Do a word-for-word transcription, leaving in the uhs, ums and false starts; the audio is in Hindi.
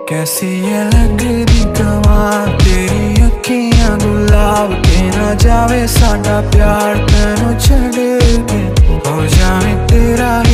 कैसी ये लगदी कमाल तेरी अखियां गुलाब के ना जावे साडा प्यार तेनू छड़ के हो जावे तेरा